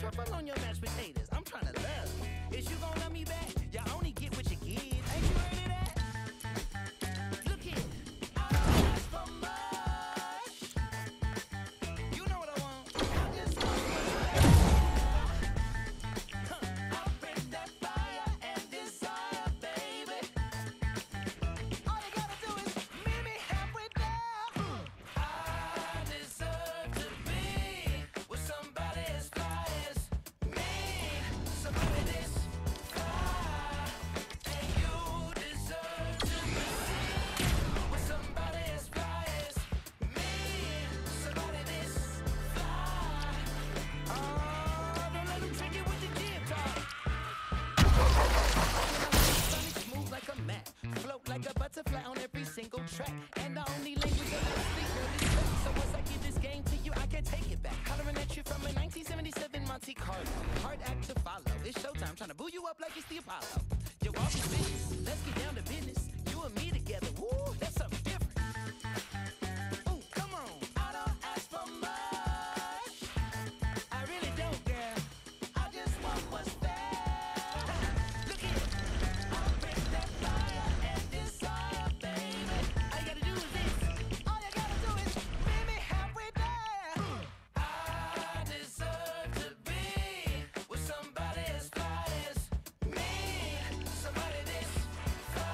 truffle on your mashed potatoes. I'm trying to love. Is you gonna love me back? You only get what you give. Ain't you ready to that? Look here. I don't ask for much. You know what I want. I just want what's best. I'll bring that fire and desire, baby. All you gotta do is meet me halfway there. I deserve to be with somebody as fly as me. Somebody this fly. And you deserve to be with somebody as fly as me. Somebody this fly. Oh, don't let them trick you with the jib talk. Smooth like a mat, float like a butterfly on every single track. And the only language that I speak, girl, is rap. So once I give this game to you, I can't take it back. Hollering at you from a 1977 Monte Carlo. Hard act to follow. It's showtime, trying to boo you up like it's the Apollo. You're all suspicious. Let's get down to business. You and me together. Woo, that's something different. Ooh, come on. I don't ask for much. I really don't, girl. I just want what's there. Look here. I'll bring that fire and desire, baby. All you gotta do is this. All you gotta do is meet me halfway there. I deserve to be with somebody as fly as me. Somebody this fly.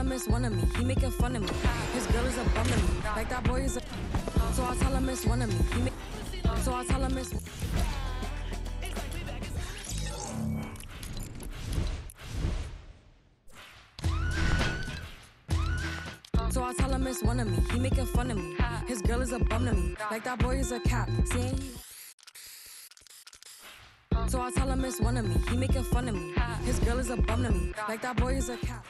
him it's one of me. He making fun of me. His girl is a bum to me. Like that boy is a. So I tell him it's one of me. So I tell him it's. So I tell him it's one of me. He making fun of me. His girl is a bum to me. Like that boy is a cap. See? So I tell him it's one of me. He making fun of me. His girl is a bum to me. Like that boy is a cap.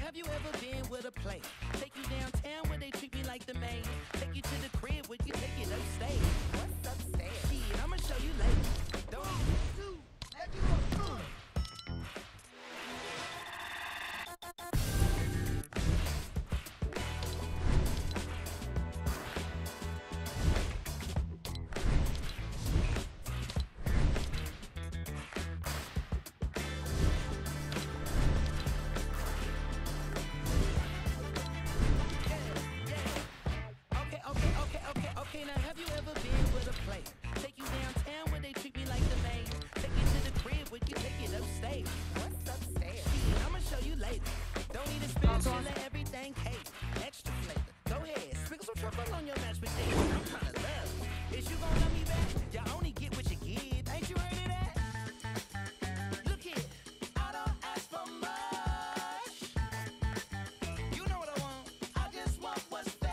have you ever been with a player? Take you downtown where they treat me like the main. Take you to the crib where you take it upstairs. What's upstairs? Shit, I'ma show you later. Don't let you go. Okay, now have you ever been with a player? Take you downtown where they treat me like the main. Take you to the crib where you take it upstairs. What's upstairs? Shit, I'ma show you later. Don't need a special, let everything cake. Extra flavor. Go ahead, sprinkle some truffle on your mashed potatoes. I'm tryna love you. Is you gon' love me back? You only get what you give. Ain't you heard of that? Look here, I don't ask for much. You know what I want. I just want what's fair.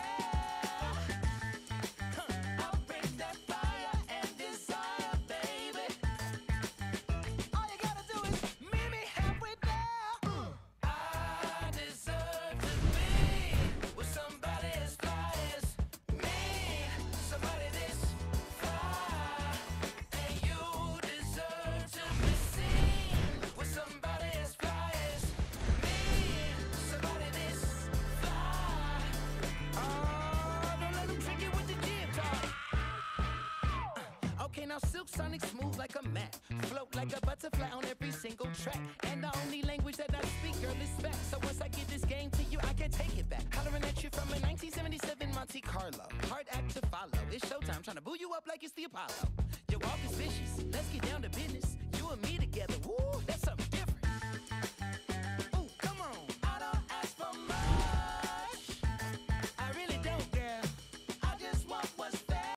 Okay, now Silk Sonic smooth like a mat. Float like a butterfly on every single track. And the only language that I speak, girl, is fact. So once I give this game to you, I can't take it back. Hollering at you from a 1977 Monte Carlo. Hard act to follow. It's showtime, trying to boo you up like it's the Apollo. Your walk is vicious. Let's get down to business. You and me